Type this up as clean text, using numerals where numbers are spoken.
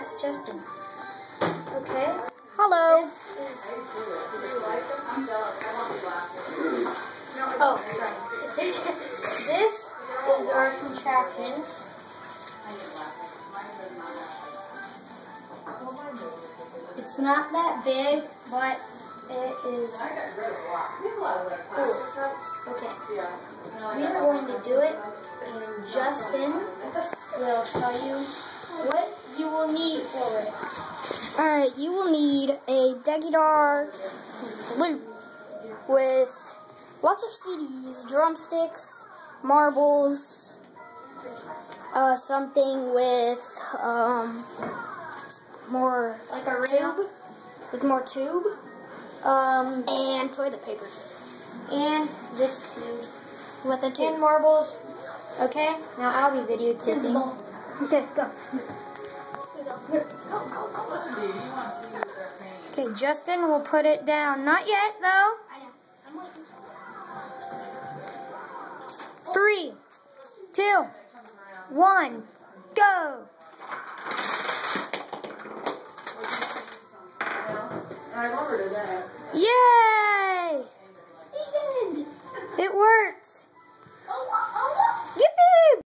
That's Justin. Okay. Hello. This is... Oh, sorry. This is our contraption. It's not that big, but it is cool. Okay. We are going to do it, and Justin will tell you what you will need for it. Alright, you will need a Deggy-Dar loop with lots of CDs, drumsticks, marbles, something with more Like a tube, with more tube, and toilet paper. And this tube. With a tube. And marbles. Okay, now I'll be videotaping. Okay, go. Okay, Justin will put it down. Not yet, though. I know. I'm waiting. 3, 2, 1, go! I ordered that. Yay!